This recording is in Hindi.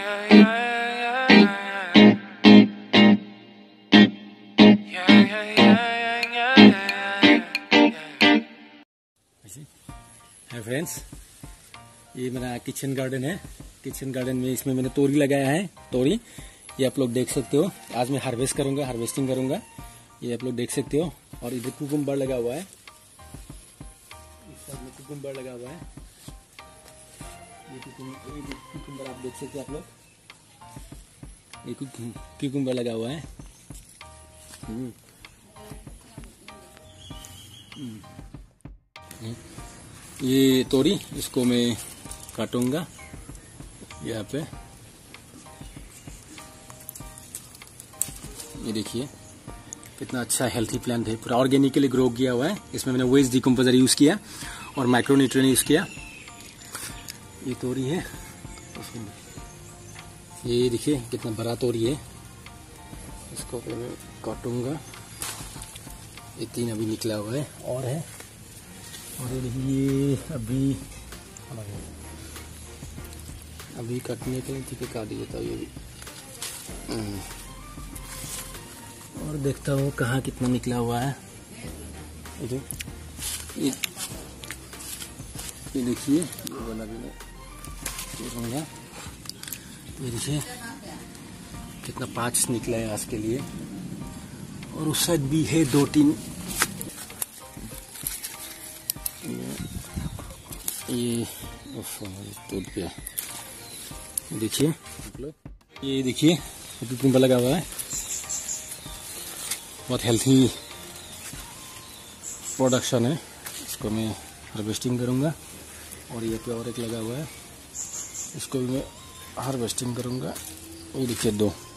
हाय फ्रेंड्स, ये मेरा किचन गार्डन है। किचन गार्डन में इसमें मैंने तोरी लगाया है। तोरी ये आप लोग देख सकते हो। आज मैं हार्वेस्टिंग करूंगा। ये आप लोग देख सकते हो। और इधर कुकुम्बर लगा हुआ है। इस साइड में कुकुम्बर लगा हुआ है। ये कुकुम्बर आप देख सकते हो आप लोग। ये कुकुम्बर लगा हुआ है। ये तोरी, इसको मैं काटूंगा यहाँ पे। ये देखिए कितना अच्छा हेल्थी प्लांट है, पूरा ऑर्गेनिकली ग्रो किया हुआ है। इसमें मैंने वेस्ट डिकम्पोजर यूज किया और माइक्रोन्यूट्रिएंट यूज किया। ये तोरी है, ये देखिए कितना बड़ा तोरी है। इसको मैं काटूंगा। ये 3 अभी निकला हुआ है और है। और ये अभी काटने के लिए ठीक है, काट देता हूँ ये भी। और देखता हूँ कहाँ कितना निकला हुआ है। ये देखिए, ये वाला भी मैं ये देखिए कितना 5 निकला है आज के लिए। और उस साइड भी है 2-3। ये टूट गया। देखिए आप लोग, ये देखिए कुकुम्बर लगा हुआ है। बहुत हेल्थी प्रोडक्शन है। इसको मैं हार्वेस्टिंग करूंगा। और ये पे और एक लगा हुआ है, इसको भी मैं हार्वेस्टिंग करूंगा। ये देखिए 2।